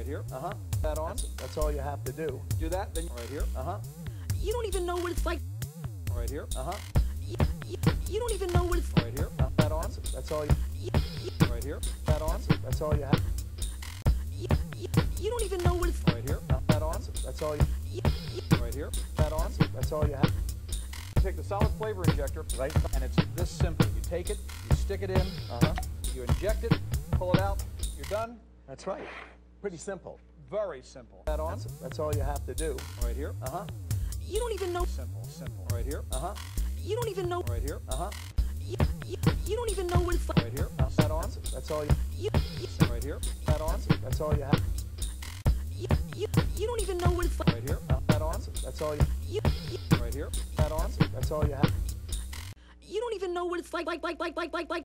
Right here. That on. That's all you have to do. Do that, then right here. You don't even know what it's like. Right here. You don't even know what it's like. Right here. That on. That's all you. Right here. That on. That's all you have. You don't even know what it's like. Right here. That on. That's all you. Right here. That on. That's all you have. You take the solid flavor injector, right, and it's this simple. You take it, you stick it in, you inject it, pull it out, you're done. That's right. Pretty simple. Very simple. That on. That's all you have to do. Right here. You don't even know. Simple, simple. Right here. You don't even know. Right here. You don't even know what it's like. Right here. That on. That's all you. Right here. That on. That's all you have. You don't even know what it's like. Right here. That on. That's all you. Right here. That on. That's all you have. You don't even know what it's like.